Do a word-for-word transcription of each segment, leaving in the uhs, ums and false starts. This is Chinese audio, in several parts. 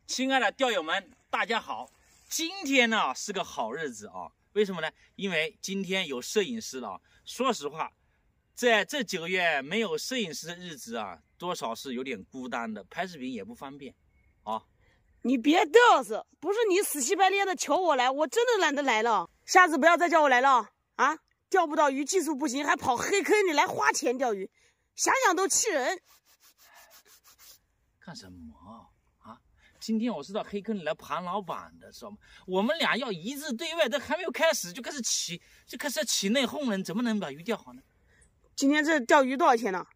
亲爱的钓友们，大家好！今天呢是个好日子啊，为什么呢？因为今天有摄影师了。说实话，在这几个月没有摄影师的日子啊，多少是有点孤单的，拍视频也不方便啊。 你别嘚瑟，不是你死乞白赖的求我来，我真的懒得来了。下次不要再叫我来了啊！钓不到鱼，技术不行，还跑黑坑里来花钱钓鱼，想想都气人。 干什么啊？今天我是到黑坑里来盘老板的，知道吗？我们俩要一致对外，这还没有开始就开始起，就开始起内讧了，怎么能把鱼钓好呢？ 今天这钓鱼多少钱呢？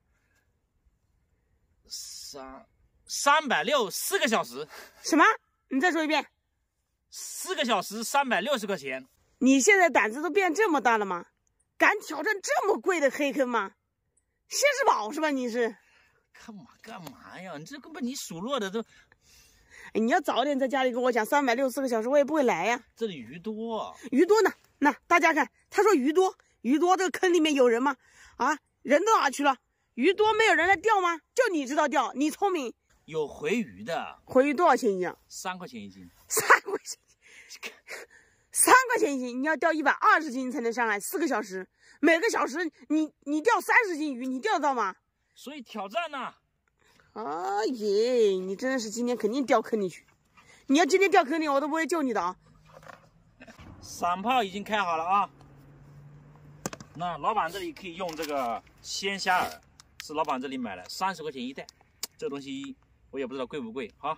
三三百六四个小时。 什么？你再说一遍。 四个小时三百六十块钱。 你现在胆子都变这么大了吗？敢挑战这么贵的黑坑吗？谢世宝是吧？你是？ 干嘛干嘛呀？你这根本你数落的都。 哎，你要早点在家里跟我讲三百六十四个小时，我也不会来呀。 这里鱼多， 鱼多呢。那大家看，他说鱼多，鱼多，这个坑里面有人吗？啊，人到哪去了？鱼多没有人来钓吗？就你知道钓，你聪明。 有回鱼的， 回鱼多少钱一斤？ 三块钱一斤。 三块钱一斤，三块钱一斤，你要钓一百二十斤才能上来，四个小时，每个小时你你钓三十斤鱼，你钓得到吗？ 所以挑战呢、啊。 啊耶！你真的是今天肯定掉坑里去。你要今天掉坑里，我都不会救你的啊。 散炮已经开好了啊。那老板这里可以用这个鲜虾饵，是老板这里买的，三十块钱一袋。这东西我也不知道贵不贵哈。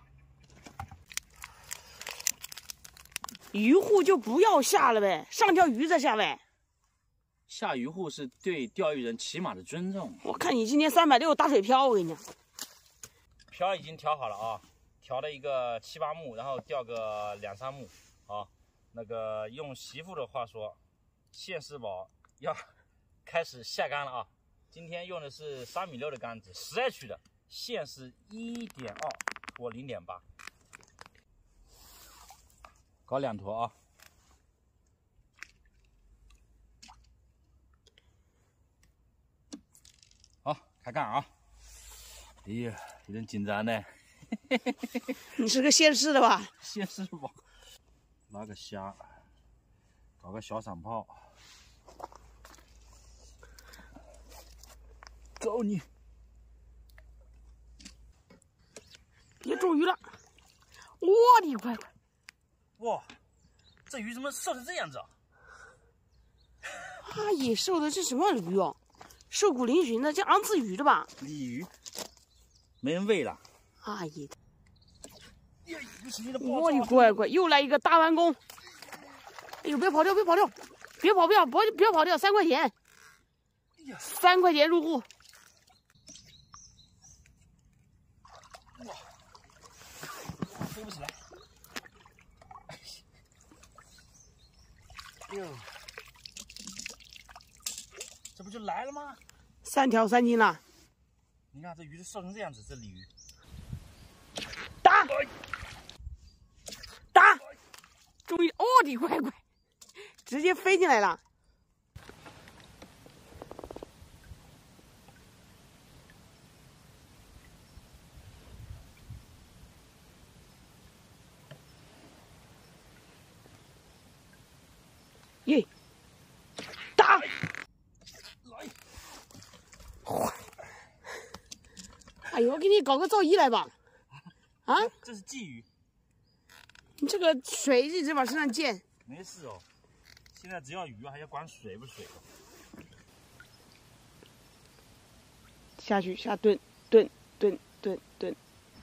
渔户就不要下了呗，上条鱼再下呗。 下渔户是对钓鱼人起码的尊重。 我看你今天三百六打水漂，我跟你讲。 漂已经调好了啊，调了一个七八目，然后钓个两三目啊。那个用媳妇的话说，现世宝要开始下竿了啊。今天用的是三米六的杆子，十二曲的，线是一点二或零点八，搞两坨啊。好，开干啊！哎呀，有点紧张呢。 你是个现世的吧？ 现世宝，拿个虾，搞个小散炮，走你！ 别中鱼了！我的乖乖！ 哇，这鱼怎么瘦成这样子啊？ 阿爷瘦的是什么鱼哦？瘦骨嶙峋的，这昂刺鱼的吧？ 鲤鱼，没人喂了。 阿爷， 我的乖乖，又来一个大弯弓！哎呦，别跑掉，别跑掉，别跑掉，不不要跑掉，三块钱，三块钱入户。 哇，飞不起来。哎呦，这不就来了吗？ 三条三斤了。 你看这鱼都瘦成这样子，这鲤鱼。 打！打！终于，哦的乖乖，直接飞进来了。耶！打！ 来！ 哎呦，我给你搞个造诣来吧。啊！ 这是鲫鱼。 你这个水一直往身上溅。 没事哦，现在只要鱼还要管水不水。 下去下蹲蹲蹲蹲蹲。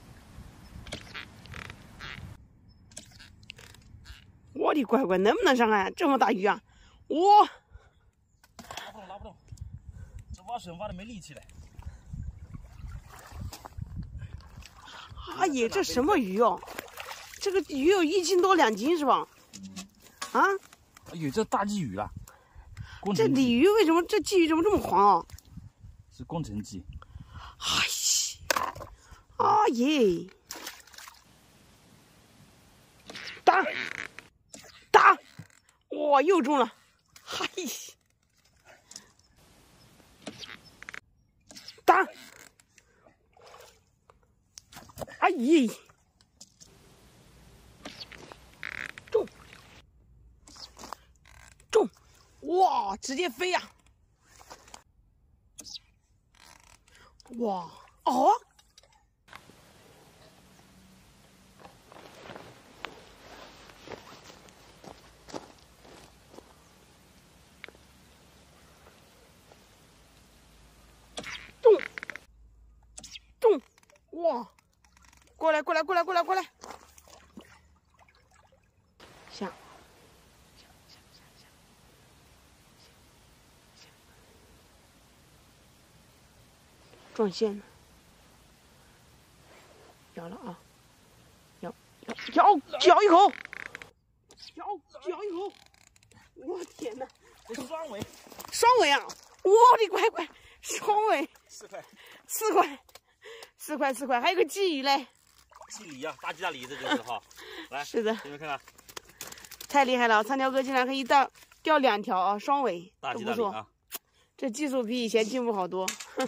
我的乖乖，能不能上岸？这么大鱼啊！我拉不动，拉不动，这挖水挖的没力气了。 阿爷，这什么鱼哦？这个鱼有一斤多两斤是吧？啊？ 哎呦，这大鲫鱼了。 这鲤鱼为什么这鲫鱼怎么这么黄啊？ 是工程鲫。 哎呀，阿爷，打打，哇，又中了！嗨，打！哎呀！ 哇，直接飞呀、啊！哇，哦！动，动，哇！过来，过来，过来，过来，过来！下。 撞线了，咬了啊！咬咬咬咬一口，咬咬一口！我天哪！ 这双尾， 双尾啊！我的乖乖，双尾四块， 四块，四块四块，还有个鲫鱼嘞！ 鲫鲤啊，大吉大利，这就是哈。来， 是的， 你们看看， 太厉害了！苍条哥竟然可以钓钓两条啊，双尾， 大吉大不错。 利啊！ 这技术比以前进步好多。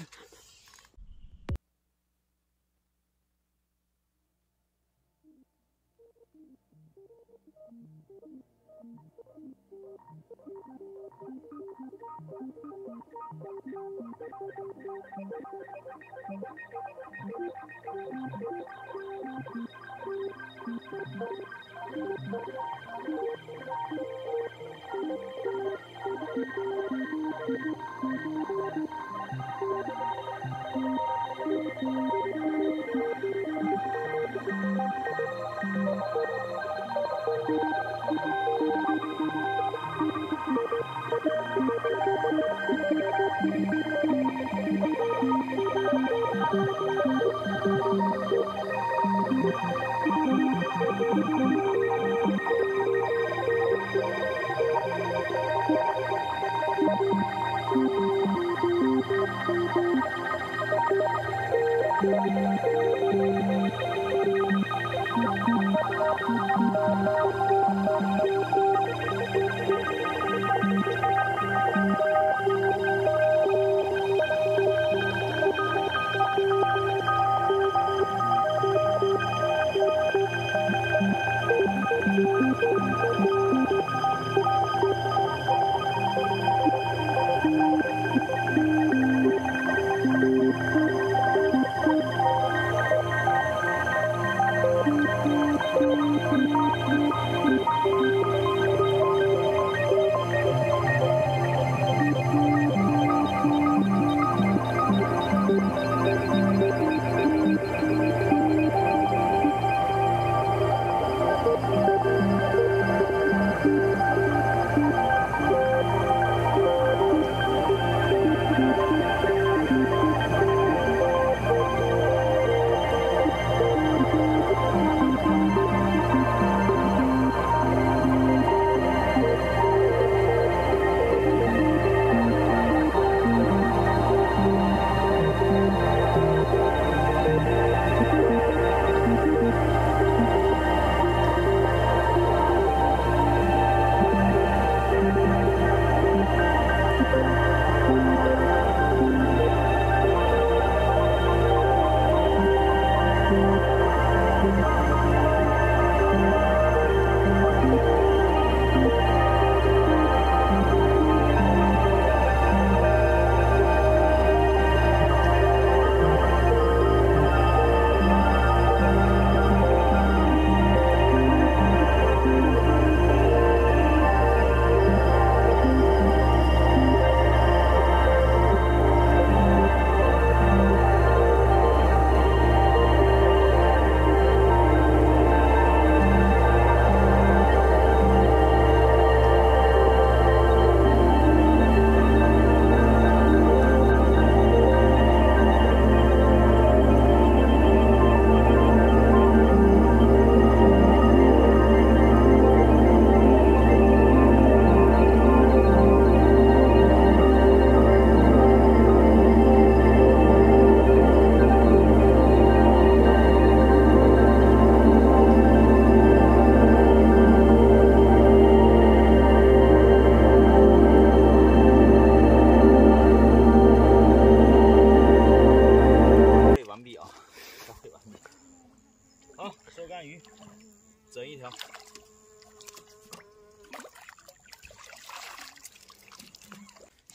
整一条。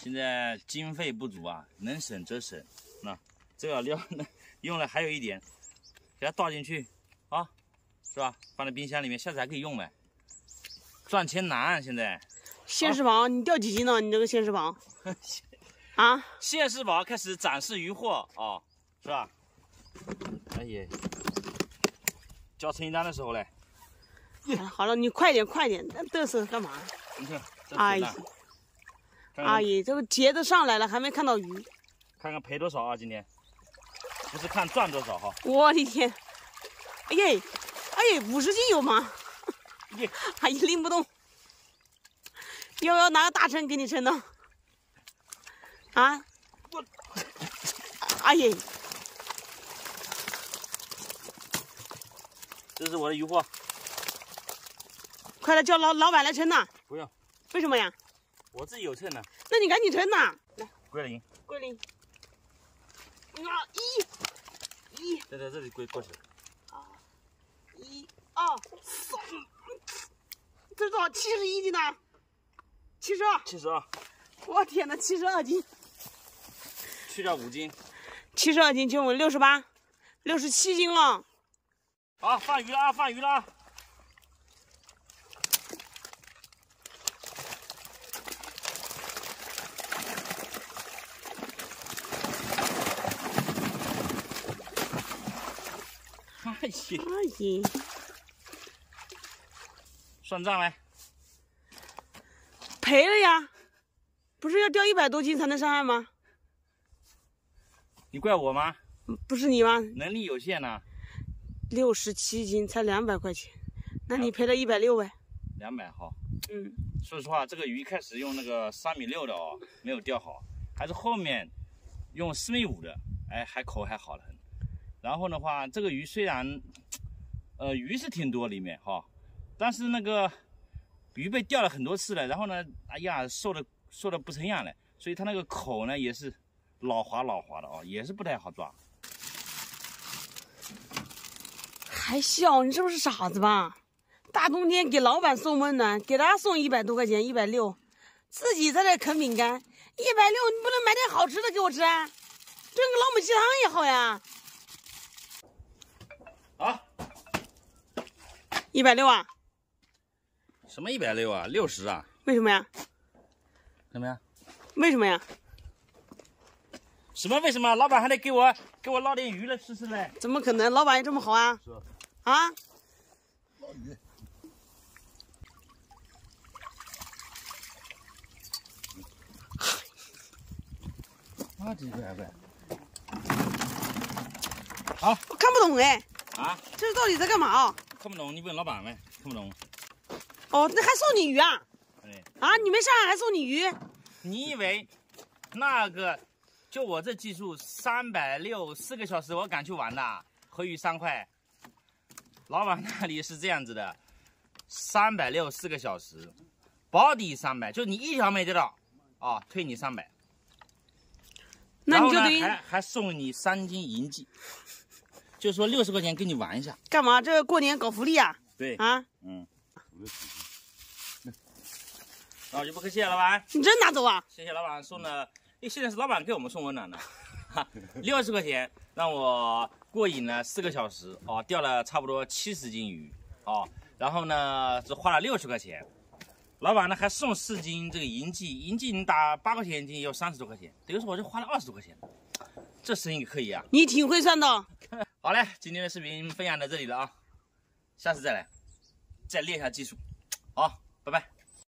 现在经费不足啊，能省则省。那这个料呢，用了还有一点，给它倒进去啊，是吧？放在冰箱里面，下次还可以用呗。赚钱难，现在。 现世宝，啊、你掉几斤了？你这个现世宝啊？ 现世宝开始展示渔获啊，是吧？哎呀，交成绩单的时候嘞。 好了，你快点快点，那嘚瑟干嘛？ 你看， 阿姨，阿姨，这个节都上来了，还没看到鱼。 看看赔多少啊？今天不是看赚多少哈。 我的天！哎呀，哎呀，五十斤有吗？阿姨拎不动，要不要拿个大秤给你称呢？啊？我，哎呀， 这是我的渔获。 快来叫老老板来称呐！ 不用。 为什么呀？ 我自己有秤呢。 那你赶紧称呐！来， 归零。 归零。啊，一，一。 再在这里归过去。 啊，一二三，这是多少？七十一斤呢？七十二。 七十二。 我天哪，七十二斤。 去掉五斤。 七十二斤就我六十八，六十七斤了。 好，放鱼了啊！放鱼了啊！哎呀！ 哎呀！ 算账来。 赔了呀！不是要钓一百多斤才能上岸吗？ 你怪我吗？ 不是你吗？ 能力有限呢。 六十七斤才两百块钱，那你赔了一百六呗？ 两百好。 嗯。 说实话，这个鱼开始用那个三米六的哦，没有钓好，还是后面用四米五的，哎，还口还好了很。然后的话，这个鱼虽然，呃，鱼是挺多里面哈，但是那个鱼被钓了很多次了，然后呢，哎呀，瘦的瘦的不成样了，所以它那个口呢也是老滑老滑的哦，也是不太好抓。 还笑？你是不是傻子吧？大冬天给老板送温暖，给他送一百多块钱，一百六，自己在这啃饼干，一百六，你不能买点好吃的给我吃啊？炖个老母鸡汤也好呀。 啊？ 一百六啊？ 什么一百六啊？六十啊？ 为什么呀？ 什么呀？ 为什么呀？ 什么为什么？老板还得给我给我捞点鱼来吃吃嘞？ 怎么可能？老板也这么好啊？ 是。 啊？ 捞鱼。啊，这个乖。好， 我看不懂哎。 啊？ 这是到底在干嘛啊？ 看不懂，你问老板呗。看不懂。 哦，那还送你鱼啊？ 对。 啊，你没上岸还送你鱼？ 你以为那个就我这技术，三百六四个小时我敢去玩的？回鱼三块。老板那里是这样子的，三百六四个小时，保底三百，就你一条没钓到，啊，退你三百。 那你就得还还送你三斤银鲫，就说六十块钱跟你玩一下。 干嘛？这过年搞福利啊？ 对啊， 嗯。那我就不客气了，老板。 你真拿走啊？ 谢谢老板送的，诶，现在是老板给我们送温暖的，六十块钱让我过瘾了四个小时哦，钓了差不多七十斤鱼哦，然后呢只花了六十块钱，老板呢还送四斤这个银鲫，银鲫你打八块钱一斤要三十多块钱，等于说我就花了二十多块钱，这生意可以啊。 你挺会算的。 好嘞，今天的视频分享到这里了啊，下次再来，再练一下技术，好，拜拜。